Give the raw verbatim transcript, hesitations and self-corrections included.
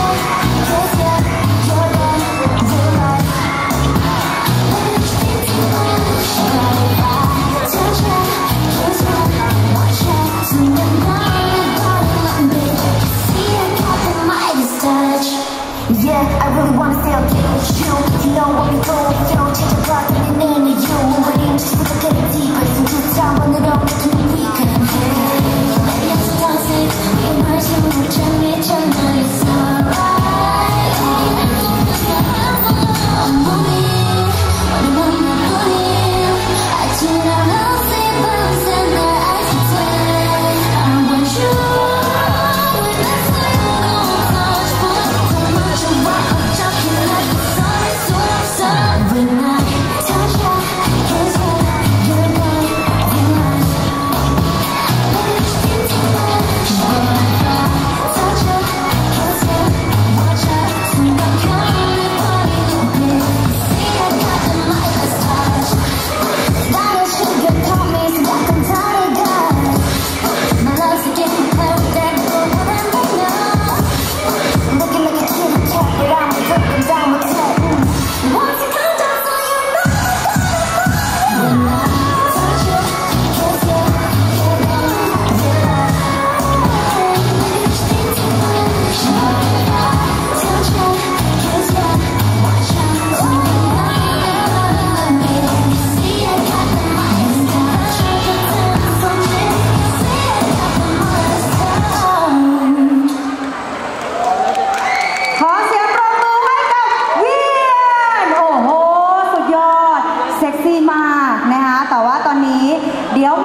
Yeah, I really wanna stay up here with you. You know what we going through. 진짜 빠지는 into you. 우린 just 부족해 deeper. 진짜 차원으로 느끼는 we can hear. Maybe I'm so toxic. 이 말씀을 잠있잖아. It's alright. I'm moving. 원해 너는 나뿐인. 아침이랑 어색 밤새 날 아직도 I want you. เซ็กซี่มาก